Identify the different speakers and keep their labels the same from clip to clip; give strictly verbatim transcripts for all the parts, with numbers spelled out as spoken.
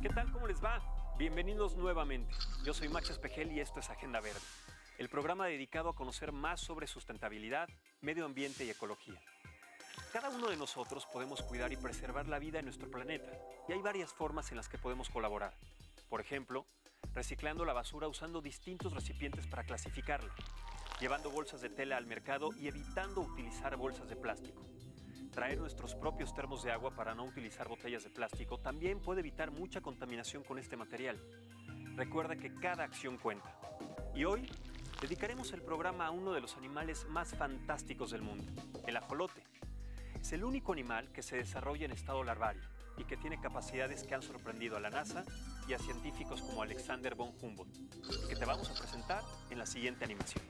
Speaker 1: ¿Qué tal? ¿Cómo les va? Bienvenidos nuevamente. Yo soy Max Espejel y esto es Agenda Verde, el programa dedicado a conocer más sobre sustentabilidad, medio ambiente y ecología. Cada uno de nosotros podemos cuidar y preservar la vida en nuestro planeta, y hay varias formas en las que podemos colaborar. Por ejemplo, reciclando la basura usando distintos recipientes para clasificarla, llevando bolsas de tela al mercado y evitando utilizar bolsas de plástico. Traer nuestros propios termos de agua para no utilizar botellas de plástico también puede evitar mucha contaminación con este material. Recuerda que cada acción cuenta. Y hoy dedicaremos el programa a uno de los animales más fantásticos del mundo, el ajolote. Es el único animal que se desarrolla en estado larvario y que tiene capacidades que han sorprendido a la NASA y a científicos como Alexander von Humboldt, que te vamos a presentar en la siguiente animación.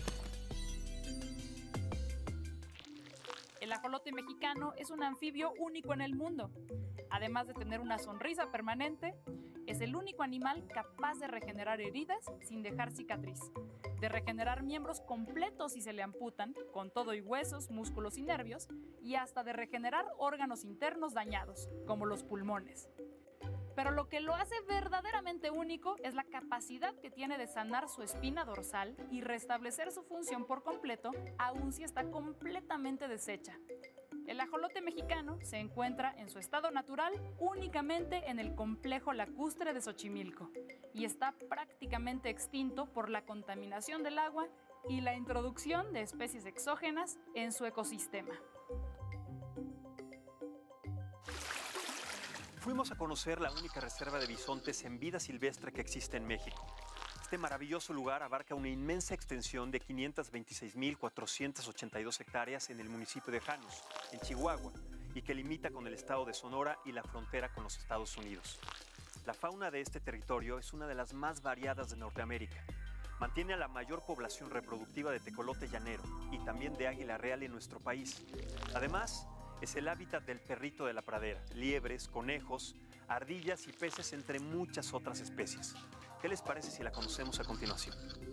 Speaker 2: El ajolote mexicano es un anfibio único en el mundo. Además de tener una sonrisa permanente, es el único animal capaz de regenerar heridas sin dejar cicatriz, de regenerar miembros completos si se le amputan, con todo y huesos, músculos y nervios, y hasta de regenerar órganos internos dañados, como los pulmones. Pero lo que lo hace verdaderamente único es la capacidad que tiene de sanar su espina dorsal y restablecer su función por completo, aun si está completamente deshecha. El ajolote mexicano se encuentra en su estado natural únicamente en el complejo lacustre de Xochimilco y está prácticamente extinto por la contaminación del agua y la introducción de especies exógenas en su ecosistema.
Speaker 1: Fuimos a conocer la única reserva de bisontes en vida silvestre que existe en México. Este maravilloso lugar abarca una inmensa extensión de quinientas veintiséis mil cuatrocientas ochenta y dos hectáreas en el municipio de Janos, en Chihuahua, y que limita con el estado de Sonora y la frontera con los Estados Unidos. La fauna de este territorio es una de las más variadas de Norteamérica. Mantiene a la mayor población reproductiva de tecolote llanero y también de águila real en nuestro país. Además, es el hábitat del perrito de la pradera, liebres, conejos, ardillas y peces, entre muchas otras especies. ¿Qué les parece si la conocemos a continuación?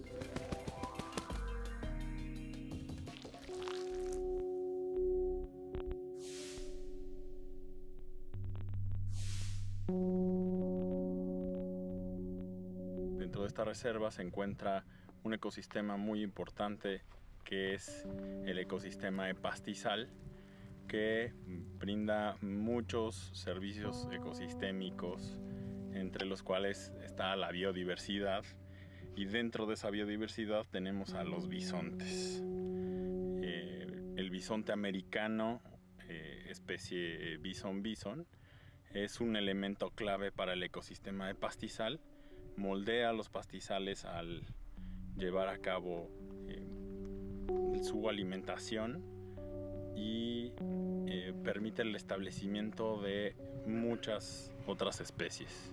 Speaker 3: Dentro de esta reserva se encuentra un ecosistema muy importante que es el ecosistema de pastizal, que brinda muchos servicios ecosistémicos, entre los cuales está la biodiversidad, y dentro de esa biodiversidad tenemos a los bisontes. Eh, el bisonte americano, eh, especie bison bison, es un elemento clave para el ecosistema de pastizal. Moldea los pastizales al llevar a cabo eh, su alimentación y eh, permite el establecimiento de muchas otras especies.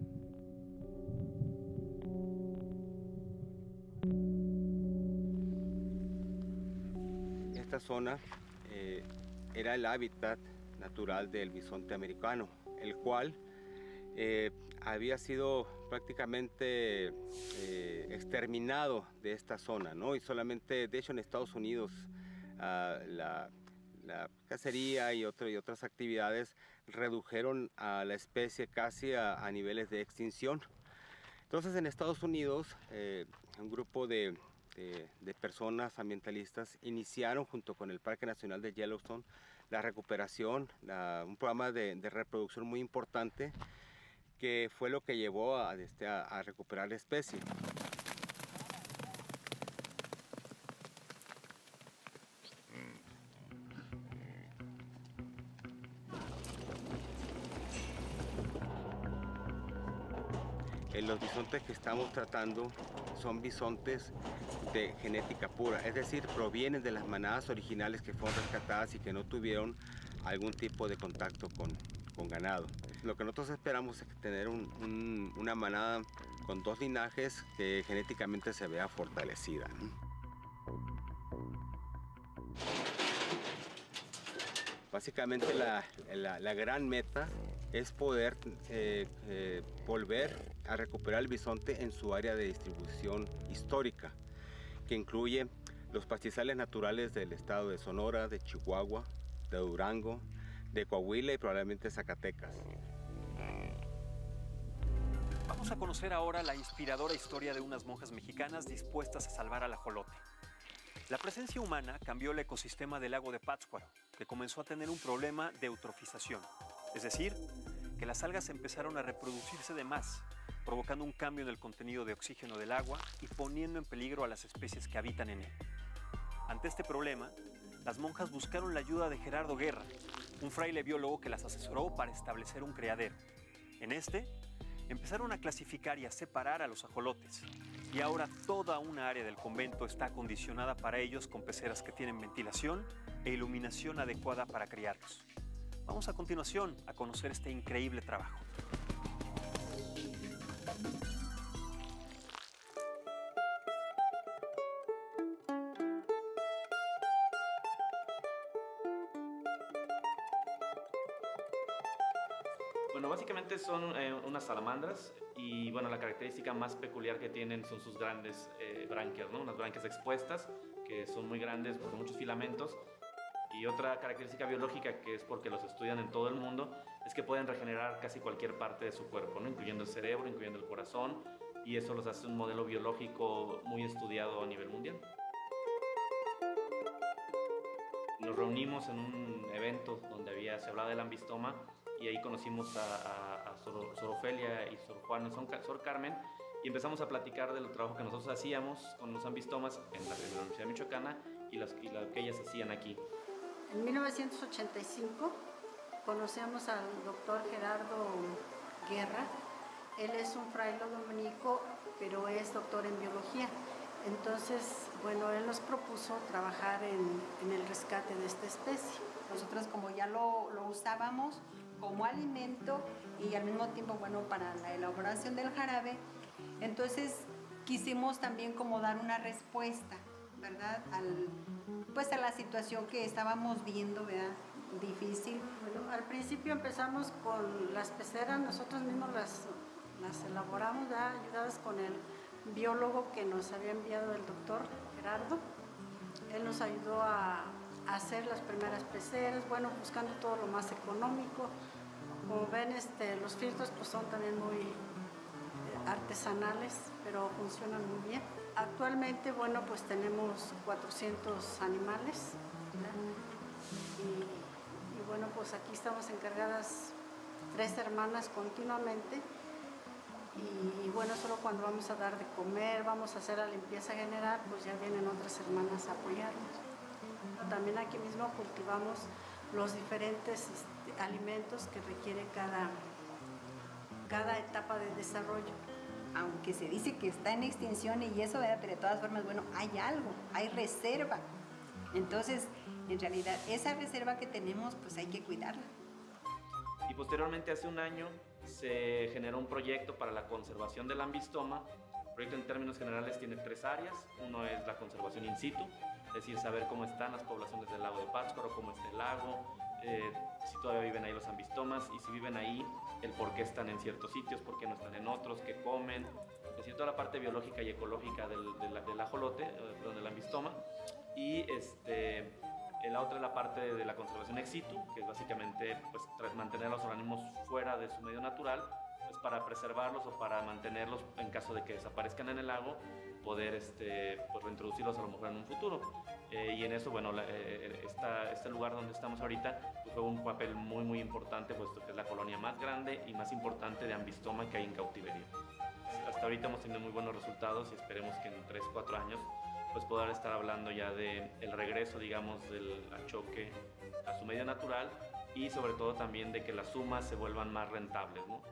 Speaker 4: Esta zona eh, era el hábitat natural del bisonte americano, el cual eh, había sido prácticamente eh, exterminado de esta zona, ¿no? Y solamente, de hecho, en Estados Unidos uh, la La cacería y, otro, y otras actividades redujeron a la especie casi a, a niveles de extinción. Entonces, en Estados Unidos, eh, un grupo de, de, de personas ambientalistas iniciaron junto con el Parque Nacional de Yellowstone la recuperación, la, un programa de, de reproducción muy importante, que fue lo que llevó a, este, a, a recuperar la especie. Los bisontes que estamos tratando son bisontes de genética pura, es decir, provienen de las manadas originales que fueron rescatadas y que no tuvieron algún tipo de contacto con, con ganado. Lo que nosotros esperamos es tener un, un, una manada con dos linajes que genéticamente se vea fortalecida. Básicamente la, la, la gran meta es poder eh, eh, volver a recuperar el bisonte en su área de distribución histórica, que incluye los pastizales naturales del estado de Sonora, de Chihuahua, de Durango, de Coahuila y probablemente Zacatecas.
Speaker 1: Vamos a conocer ahora la inspiradora historia de unas monjas mexicanas dispuestas a salvar al ajolote. La presencia humana cambió el ecosistema del lago de Pátzcuaro, que comenzó a tener un problema de eutrofización, es decir, que las algas empezaron a reproducirse de más, provocando un cambio en el contenido de oxígeno del agua y poniendo en peligro a las especies que habitan en él. Ante este problema, las monjas buscaron la ayuda de Gerardo Guerra, un fraile biólogo que las asesoró para establecer un criadero. En este, empezaron a clasificar y a separar a los ajolotes, y ahora toda una área del convento está acondicionada para ellos con peceras que tienen ventilación e iluminación adecuada para criarlos. Vamos a continuación a conocer este increíble trabajo.
Speaker 5: Bueno, básicamente son eh, unas salamandras y bueno, la característica más peculiar que tienen son sus grandes eh, branquias, ¿no? Unas branquias expuestas que son muy grandes, con muchos filamentos. Y otra característica biológica, que es porque los estudian en todo el mundo, es que pueden regenerar casi cualquier parte de su cuerpo, ¿no? Incluyendo el cerebro, incluyendo el corazón, y eso los hace un modelo biológico muy estudiado a nivel mundial. Nos reunimos en un evento donde había, se hablaba del ambistoma, y ahí conocimos a, a, a Sor, Sor Ofelia y Sor Juana, Sor Carmen, y empezamos a platicar del trabajo que nosotros hacíamos con los ambistomas en la, en la Universidad Michoacana y, las, y lo que ellas hacían aquí.
Speaker 6: En mil novecientos ochenta y cinco conocemos al doctor Gerardo Guerra. Él es un fraile dominico, pero es doctor en biología. Entonces, bueno, él nos propuso trabajar en, en el rescate de esta especie.
Speaker 7: Nosotros como ya lo, lo usábamos como alimento y al mismo tiempo, bueno, para la elaboración del jarabe, entonces quisimos también como dar una respuesta, ¿verdad? Al, pues a la situación que estábamos viendo, ¿verdad? Difícil.
Speaker 6: Bueno, al principio empezamos con las peceras, nosotros mismos las, las elaboramos, ¿verdad? Ayudadas con el biólogo que nos había enviado el doctor Gerardo. Él nos ayudó a hacer las primeras peceras, bueno, buscando todo lo más económico. Como ven, este, los filtros pues son también muy eh, artesanales, pero funcionan muy bien. Actualmente, bueno, pues tenemos cuatrocientos animales, y, y bueno, pues aquí estamos encargadas tres hermanas continuamente. Y, y bueno, solo cuando vamos a dar de comer, vamos a hacer la limpieza general, pues ya vienen otras hermanas a apoyarnos. También aquí mismo cultivamos los diferentes este, alimentos que requiere cada, cada etapa de desarrollo.
Speaker 7: Aunque se dice que está en extinción y eso, ¿verdad? Pero de todas formas, bueno, hay algo, hay reserva. Entonces, en realidad, esa reserva que tenemos, pues hay que cuidarla.
Speaker 5: Y posteriormente, hace un año, se generó un proyecto para la conservación del ambistoma. El proyecto en términos generales tiene tres áreas. Uno es la conservación in situ, es decir, saber cómo están las poblaciones del lago de Pátzcuaro, cómo está el lago, eh, si todavía viven ahí los ambistomas y si viven ahí, el por qué están en ciertos sitios, por qué no están en otros, qué comen, es decir, toda la parte biológica y ecológica del, del, del ajolote, eh, perdón, del ambistoma. Y este, la otra es la parte de, de la conservación ex situ, que es básicamente pues, tras mantener a los organismos fuera de su medio natural, pues, para preservarlos o para mantenerlos en caso de que desaparezcan en el lago, poder este, pues, reintroducirlos a lo mejor en un futuro. Eh, y en eso, bueno, la, eh, esta, este lugar donde estamos ahorita pues, juega un papel muy, muy importante, puesto que es la colonia más grande y más importante de ambistoma que hay en cautiverio. Hasta ahorita hemos tenido muy buenos resultados y esperemos que en tres, cuatro años pues poder estar hablando ya del regreso, digamos, del achoque a su medio natural y sobre todo también de que las sumas se vuelvan más rentables, ¿no?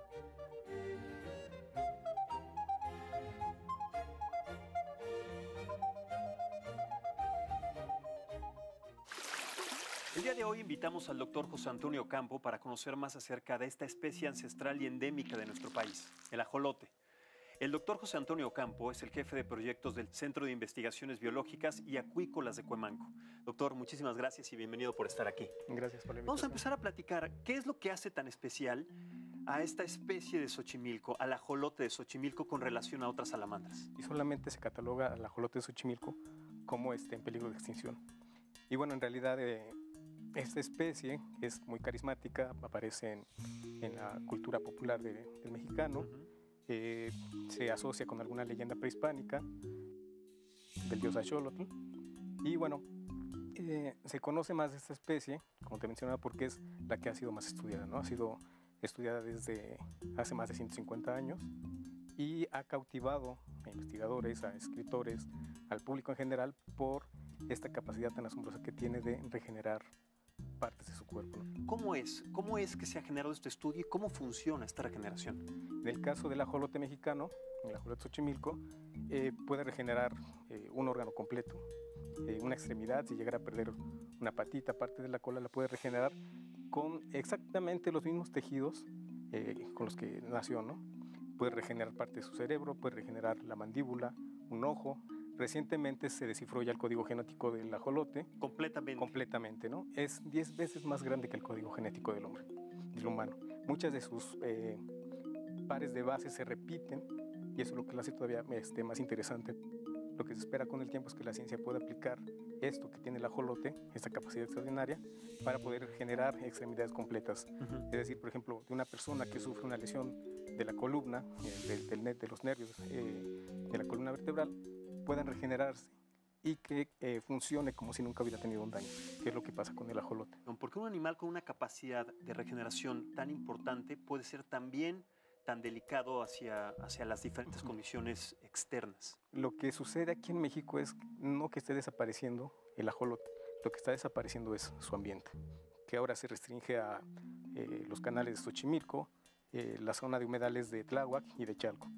Speaker 1: El día de hoy invitamos al doctor José Antonio Ocampo para conocer más acerca de esta especie ancestral y endémica de nuestro país, el ajolote. El doctor José Antonio Ocampo es el jefe de proyectos del Centro de Investigaciones Biológicas y Acuícolas de Cuemanco. Doctor, muchísimas gracias y bienvenido por estar aquí.
Speaker 8: Gracias por la invitación.
Speaker 1: Vamos a empezar a platicar qué es lo que hace tan especial a esta especie de Xochimilco, al ajolote de Xochimilco con relación a otras salamandras.
Speaker 8: Y solamente se cataloga al ajolote de Xochimilco como este, en peligro de extinción. Y bueno, en realidad eh, esta especie es muy carismática, aparece en, en la cultura popular de, del mexicano. Uh-huh. eh, se asocia con alguna leyenda prehispánica del dios Axolotl. Y bueno, eh, se conoce más de esta especie, como te mencionaba, porque es la que ha sido más estudiada, ¿no? Ha sido estudiada desde hace más de ciento cincuenta años y ha cautivado a investigadores, a escritores, al público en general por esta capacidad tan asombrosa que tiene de regenerar partes de su cuerpo, ¿no?
Speaker 1: ¿Cómo es? ¿Cómo es que se ha generado este estudio y cómo funciona esta regeneración?
Speaker 8: En el caso del ajolote mexicano, el ajolote xochimilco, eh, puede regenerar eh, un órgano completo, eh, una extremidad. Si llegara a perder una patita, parte de la cola, la puede regenerar con exactamente los mismos tejidos eh, con los que nació, ¿no? Puede regenerar parte de su cerebro, puede regenerar la mandíbula, un ojo. Recientemente se descifró ya el código genético del ajolote.
Speaker 1: Completamente.
Speaker 8: Completamente, ¿no? Es diez veces más grande que el código genético del hombre, del humano. Muchas de sus eh, pares de bases se repiten y eso es lo que lo hace todavía este, más interesante. Lo que se espera con el tiempo es que la ciencia pueda aplicar esto que tiene el ajolote, esta capacidad extraordinaria, para poder generar extremidades completas. Uh-huh. Es decir, por ejemplo, de una persona que sufre una lesión de la columna, eh, del, del net, de los nervios eh, de la columna vertebral, puedan regenerarse y que eh, funcione como si nunca hubiera tenido un daño, que es lo que pasa con el ajolote.
Speaker 1: Porque un animal con una capacidad de regeneración tan importante puede ser también tan delicado hacia, hacia las diferentes uh-huh. condiciones externas.
Speaker 8: Lo que sucede aquí en México es no que esté desapareciendo el ajolote, lo que está desapareciendo es su ambiente, que ahora se restringe a eh, los canales de Xochimilco, eh, la zona de humedales de Tláhuac y de Chalco.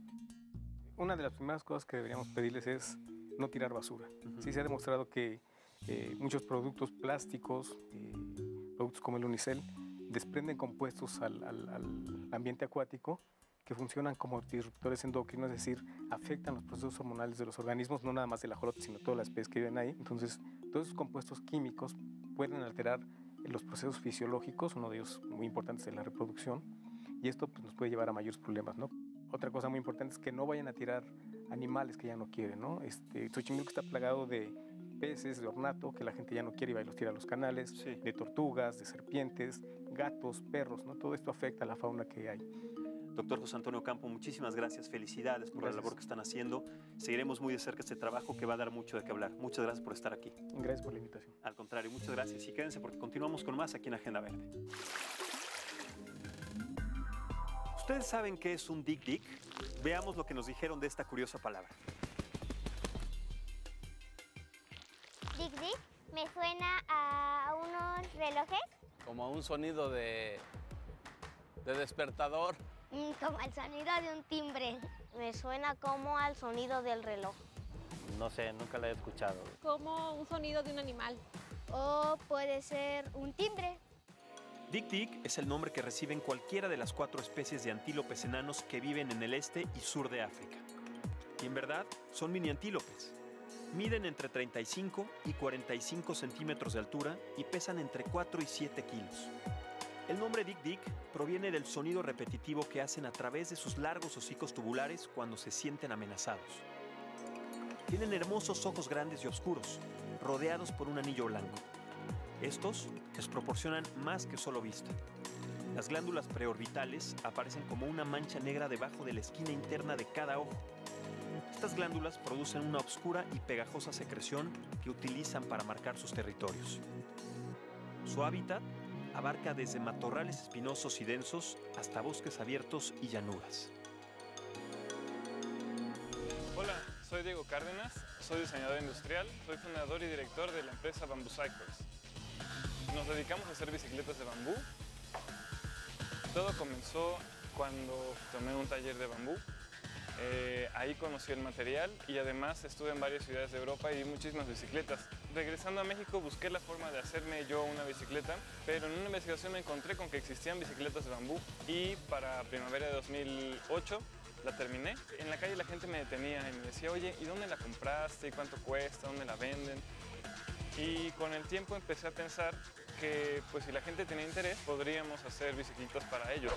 Speaker 8: Una de las primeras cosas que deberíamos pedirles es no tirar basura. Uh-huh. Sí se ha demostrado que eh, muchos productos plásticos, eh, productos como el unicel, desprenden compuestos al, al, al ambiente acuático que funcionan como disruptores endocrinos, es decir, afectan los procesos hormonales de los organismos, no nada más del ajolote, sino todas las especies que viven ahí. Entonces, todos esos compuestos químicos pueden alterar los procesos fisiológicos, uno de ellos muy importante es la reproducción, y esto pues, nos puede llevar a mayores problemas, ¿no? Otra cosa muy importante es que no vayan a tirar animales que ya no quieren, ¿no? Este, Xochimilco está plagado de peces de ornato que la gente ya no quiere y va y los tira a los canales, sí. de tortugas, de serpientes, gatos, perros, ¿no? Todo esto afecta a la fauna que hay.
Speaker 1: Doctor José Antonio Campo, muchísimas gracias, felicidades por gracias. La labor que están haciendo. Seguiremos muy de cerca este trabajo que va a dar mucho de qué hablar. Muchas gracias por estar aquí.
Speaker 8: Gracias por la invitación.
Speaker 1: Al contrario, muchas gracias y quédense porque continuamos con más aquí en Agenda Verde. ¿Ustedes saben qué es un Dig Dig? Veamos lo que nos dijeron de esta curiosa palabra.
Speaker 9: Dig Dig me suena a unos relojes.
Speaker 10: Como a un sonido de, de despertador.
Speaker 9: Mm, como el sonido de un timbre. Me suena como al sonido del reloj.
Speaker 11: No sé, nunca la he escuchado.
Speaker 12: Como un sonido de un animal.
Speaker 9: O puede ser un timbre.
Speaker 1: Dig Dig es el nombre que reciben cualquiera de las cuatro especies de antílopes enanos que viven en el este y sur de África. Y en verdad, son mini antílopes. Miden entre treinta y cinco y cuarenta y cinco centímetros de altura y pesan entre cuatro y siete kilos. El nombre Dig Dig proviene del sonido repetitivo que hacen a través de sus largos hocicos tubulares cuando se sienten amenazados. Tienen hermosos ojos grandes y oscuros, rodeados por un anillo blanco. Estos les proporcionan más que solo vista. Las glándulas preorbitales aparecen como una mancha negra debajo de la esquina interna de cada ojo. Estas glándulas producen una oscura y pegajosa secreción que utilizan para marcar sus territorios. Su hábitat abarca desde matorrales espinosos y densos hasta bosques abiertos y llanuras.
Speaker 13: Hola, soy Diego Cárdenas, soy diseñador industrial, soy fundador y director de la empresa Bamboo Cycles. Nos dedicamos a hacer bicicletas de bambú. Todo comenzó cuando tomé un taller de bambú. Eh, ahí conocí el material y además estuve en varias ciudades de Europa y vi muchísimas bicicletas. Regresando a México busqué la forma de hacerme yo una bicicleta, pero en una investigación me encontré con que existían bicicletas de bambú y para primavera de dos mil ocho la terminé. En la calle la gente me detenía y me decía, oye, ¿y dónde la compraste? ¿Y cuánto cuesta? ¿Dónde la venden? Y con el tiempo empecé a pensar que pues, si la gente tenía interés, podríamos hacer bicicletas para ellos.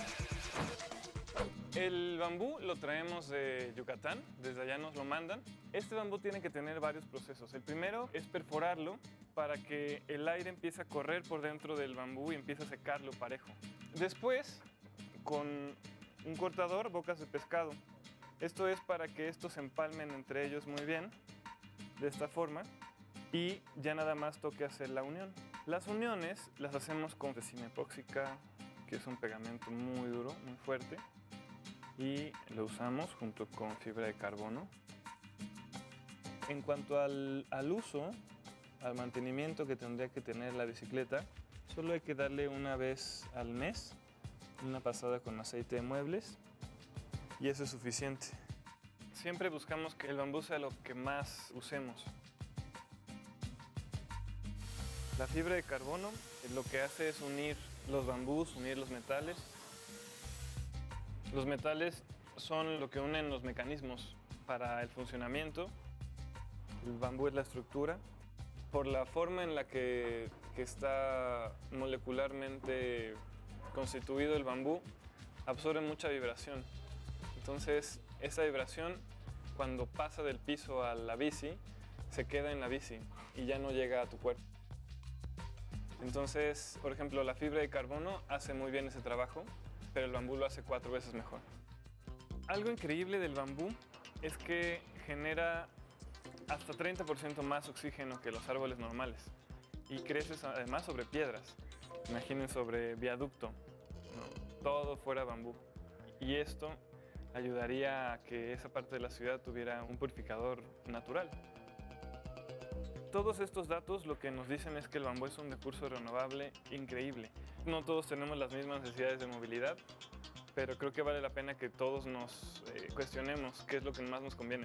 Speaker 13: El bambú lo traemos de Yucatán, desde allá nos lo mandan. Este bambú tiene que tener varios procesos. El primero es perforarlo para que el aire empiece a correr por dentro del bambú y empiece a secarlo parejo. Después, con un cortador, bocas de pescado. Esto es para que estos se empalmen entre ellos muy bien, de esta forma, y ya nada más toque hacer la unión. Las uniones las hacemos con resina epóxica, que es un pegamento muy duro, muy fuerte, y lo usamos junto con fibra de carbono. En cuanto al, al uso, al mantenimiento que tendría que tener la bicicleta, solo hay que darle una vez al mes, una pasada con aceite de muebles, y eso es suficiente. Siempre buscamos que el bambú sea lo que más usemos. La fibra de carbono lo que hace es unir los bambús, unir los metales. Los metales son lo que unen los mecanismos para el funcionamiento. El bambú es la estructura. Por la forma en la que, que está molecularmente constituido el bambú, absorbe mucha vibración. Entonces, esa vibración, cuando pasa del piso a la bici, se queda en la bici y ya no llega a tu cuerpo. Entonces, por ejemplo, la fibra de carbono hace muy bien ese trabajo, pero el bambú lo hace cuatro veces mejor. Algo increíble del bambú es que genera hasta treinta por ciento más oxígeno que los árboles normales y crece además sobre piedras. Imaginen sobre viaducto, ¿no? Todo fuera bambú. Y esto ayudaría a que esa parte de la ciudad tuviera un purificador natural. Todos estos datos lo que nos dicen es que el bambú es un recurso renovable increíble. No todos tenemos las mismas necesidades de movilidad, pero creo que vale la pena que todos nos eh, cuestionemos qué es lo que más nos conviene.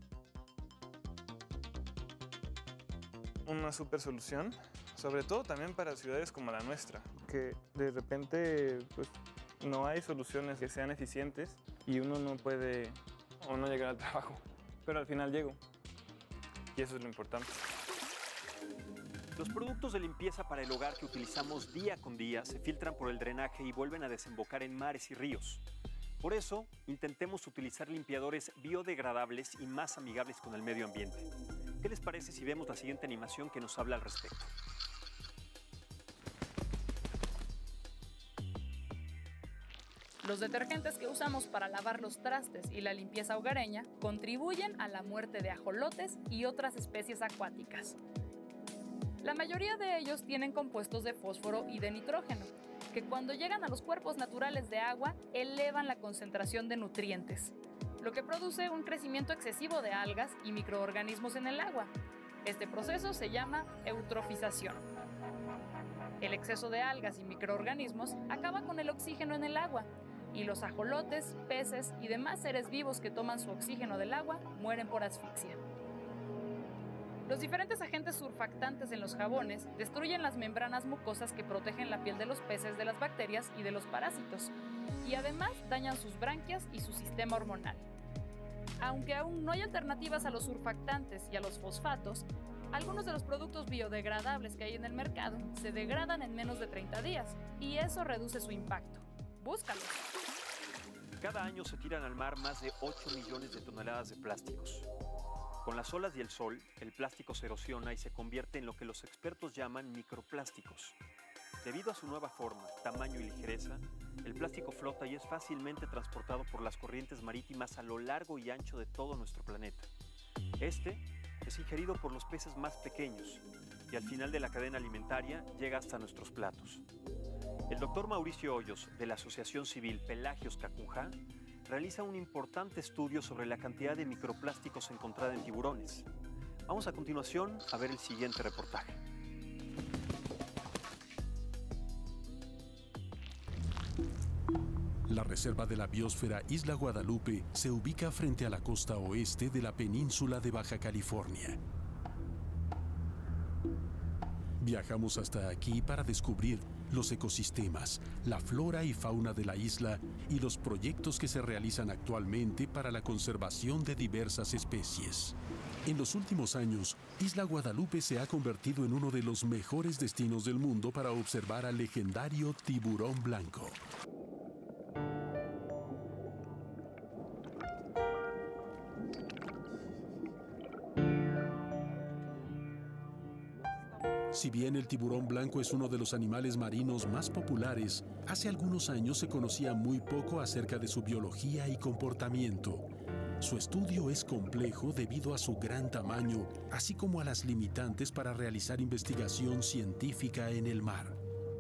Speaker 13: Una super solución, sobre todo también para ciudades como la nuestra, que de repente pues, no hay soluciones que sean eficientes y uno no puede o no llegar al trabajo, pero al final llego y eso es lo importante.
Speaker 1: Los productos de limpieza para el hogar que utilizamos día con día se filtran por el drenaje y vuelven a desembocar en mares y ríos. Por eso, intentemos utilizar limpiadores biodegradables y más amigables con el medio ambiente. ¿Qué les parece si vemos la siguiente animación que nos habla al respecto?
Speaker 2: Los detergentes que usamos para lavar los trastes y la limpieza hogareña contribuyen a la muerte de ajolotes y otras especies acuáticas. La mayoría de ellos tienen compuestos de fósforo y de nitrógeno, que cuando llegan a los cuerpos naturales de agua elevan la concentración de nutrientes, lo que produce un crecimiento excesivo de algas y microorganismos en el agua. Este proceso se llama eutrofización. El exceso de algas y microorganismos acaba con el oxígeno en el agua, y los ajolotes, peces y demás seres vivos que toman su oxígeno del agua mueren por asfixia. Los diferentes agentes surfactantes en los jabones destruyen las membranas mucosas que protegen la piel de los peces de las bacterias y de los parásitos, y además dañan sus branquias y su sistema hormonal. Aunque aún no hay alternativas a los surfactantes y a los fosfatos, algunos de los productos biodegradables que hay en el mercado se degradan en menos de treinta días, y eso reduce su impacto. ¡Búscalos!
Speaker 1: Cada año se tiran al mar más de ocho millones de toneladas de plásticos. Con las olas y el sol, el plástico se erosiona y se convierte en lo que los expertos llaman microplásticos. Debido a su nueva forma, tamaño y ligereza, el plástico flota y es fácilmente transportado por las corrientes marítimas a lo largo y ancho de todo nuestro planeta. Este es ingerido por los peces más pequeños y al final de la cadena alimentaria llega hasta nuestros platos. El doctor Mauricio Hoyos, de la Asociación Civil Pelagios Cacunjá, realiza un importante estudio sobre la cantidad de microplásticos encontrada en tiburones. Vamos a continuación a ver el siguiente reportaje.
Speaker 14: La Reserva de la Biosfera Isla Guadalupe se ubica frente a la costa oeste de la península de Baja California. Viajamos hasta aquí para descubrir los ecosistemas, la flora y fauna de la isla y los proyectos que se realizan actualmente para la conservación de diversas especies. En los últimos años, Isla Guadalupe se ha convertido en uno de los mejores destinos del mundo para observar al legendario tiburón blanco. Si bien el tiburón blanco es uno de los animales marinos más populares, hace algunos años se conocía muy poco acerca de su biología y comportamiento. Su estudio es complejo debido a su gran tamaño, así como a las limitantes para realizar investigación científica en el mar.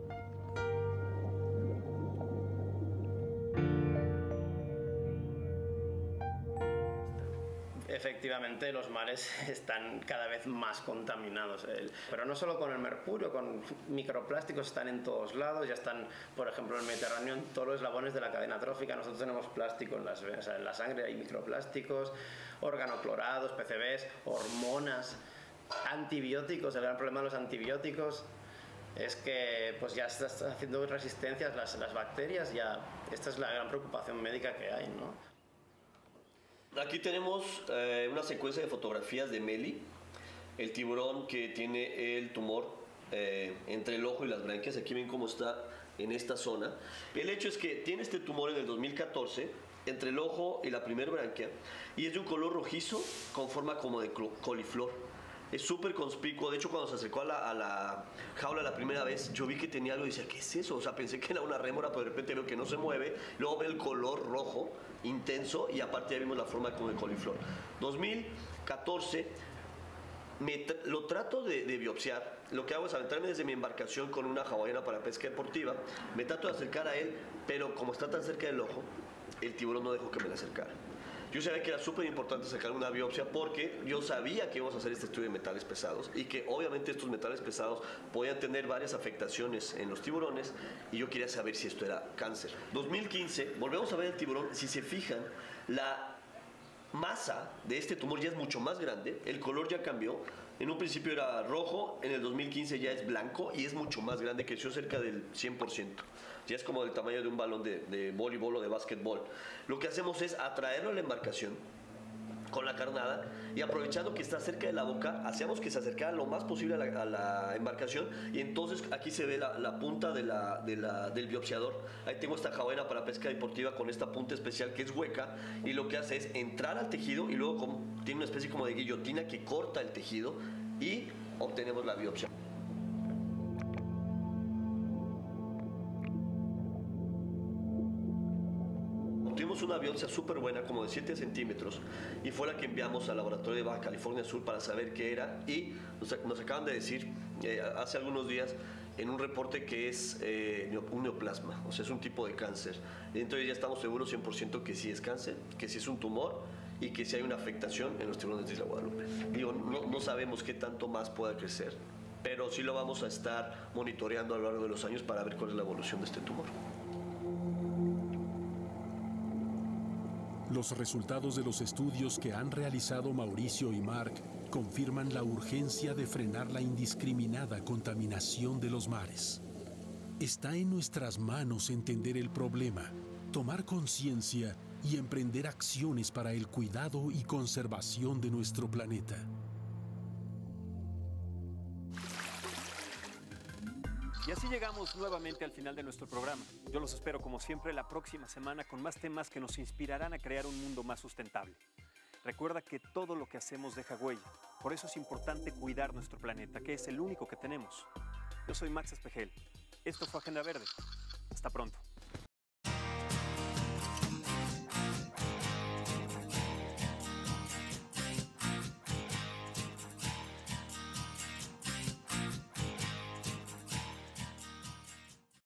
Speaker 15: Efectivamente, los mares están cada vez más contaminados, pero no solo con el mercurio, con microplásticos, están en todos lados, ya están, por ejemplo, en el Mediterráneo, en todos los eslabones de la cadena trófica. Nosotros tenemos plástico en, las, o sea, en la sangre, hay microplásticos, organoclorados, P C Bs, hormonas, antibióticos. El gran problema de los antibióticos es que pues ya están haciendo resistencias las, las bacterias. Ya, esta es la gran preocupación médica que hay, ¿no?
Speaker 16: Aquí tenemos eh, una secuencia de fotografías de Meli, el tiburón que tiene el tumor eh, entre el ojo y las branquias. Aquí ven cómo está en esta zona. El hecho es que tiene este tumor en el dos mil catorce entre el ojo y la primera branquia y es de un color rojizo con forma como de coliflor. Es súper conspicuo. De hecho, cuando se acercó a la, a la jaula la primera vez, yo vi que tenía algo y decía, ¿qué es eso? O sea, pensé que era una rémora, pero de repente veo que no se mueve. Luego veo el color rojo intenso y aparte ya vimos la forma como de coliflor. dos mil catorce, me tra lo trato de, de biopsiar. Lo que hago es aventarme desde mi embarcación con una hawaiana para pesca deportiva. Me trato de acercar a él, pero como está tan cerca del ojo, el tiburón no dejó que me le acercara. Yo sabía que era súper importante sacar una biopsia porque yo sabía que íbamos a hacer este estudio de metales pesados y que obviamente estos metales pesados podían tener varias afectaciones en los tiburones y yo quería saber si esto era cáncer. dos mil quince, volvemos a ver el tiburón. Si se fijan, la masa de este tumor ya es mucho más grande, el color ya cambió. En un principio era rojo, en el dos mil quince ya es blanco y es mucho más grande, creció cerca del cien por ciento. Ya es como del tamaño de un balón de, de voleibol o de básquetbol. Lo que hacemos es atraerlo a la embarcación con la carnada y aprovechando que está cerca de la boca, hacíamos que se acercara lo más posible a la, a la embarcación y entonces aquí se ve la, la punta de la, de la, del biopsiador. Ahí tengo esta hawaiana para pesca deportiva con esta punta especial que es hueca y lo que hace es entrar al tejido y luego como, tiene una especie como de guillotina que corta el tejido y obtenemos la biopsia. Tuvimos una biopsia súper buena, como de siete centímetros, y fue la que enviamos al laboratorio de Baja California Sur para saber qué era, y nos, nos acaban de decir eh, hace algunos días en un reporte que es eh, un neoplasma, o sea, es un tipo de cáncer. Entonces ya estamos seguros cien por ciento que sí es cáncer, que sí es un tumor y que sí hay una afectación en los tiburones de Isla Guadalupe. Digo, no, no sabemos qué tanto más pueda crecer, pero sí lo vamos a estar monitoreando a lo largo de los años para ver cuál es la evolución de este tumor.
Speaker 14: Los resultados de los estudios que han realizado Mauricio y Marc confirman la urgencia de frenar la indiscriminada contaminación de los mares. Está en nuestras manos entender el problema, tomar conciencia y emprender acciones para el cuidado y conservación de nuestro planeta.
Speaker 1: Y así llegamos nuevamente al final de nuestro programa. Yo los espero como siempre la próxima semana con más temas que nos inspirarán a crear un mundo más sustentable. Recuerda que todo lo que hacemos deja huella. Por eso es importante cuidar nuestro planeta, que es el único que tenemos. Yo soy Max Espejel. Esto fue Agenda Verde. Hasta pronto.